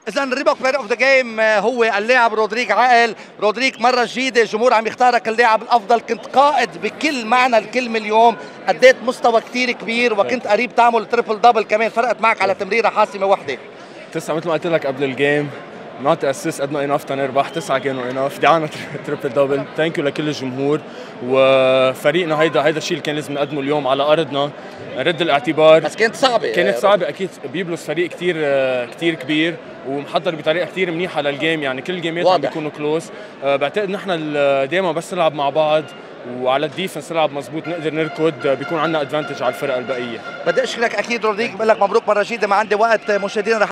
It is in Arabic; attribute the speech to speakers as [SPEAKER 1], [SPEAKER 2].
[SPEAKER 1] اذا الريبوك بلاير اوف ذا جيم هو اللاعب رودريك عقل. رودريك مره جديده الجمهور عم يختارك اللاعب الافضل، كنت قائد بكل معنى الكلمه اليوم، اديت مستوى كثير كبير وكنت قريب تعمل تريبل دبل كمان، فرقت معك على تمريره حاسمه وحده.
[SPEAKER 2] تسعة مثل ما قلت لك قبل الجيم، نوت اسيست قد ما اناف تنربح، 9 كانوا اناف، دعانا تريبل دبل. ثانك يو لكل الجمهور وفريقنا. هيدا الشيء اللي كان لازم نقدمه اليوم على ارضنا. رد الاعتبار
[SPEAKER 1] بس كانت صعبه،
[SPEAKER 2] كانت صعبه اكيد. بيبلس فريق كثير كبير ومحضر بطريقه كثير منيحه للجيم، يعني كل الجيمات عم بيكونوا كلوز. بعتقد نحن دائما بس نلعب مع بعض وعلى الديفنس نلعب مزبوط نقدر نركض، بيكون عندنا ادفانتج على الفرق البقيه.
[SPEAKER 1] بدي اشكرك اكيد رودريك، بقول لك مبروك مره جديده. ما عندي وقت مشاهدينا.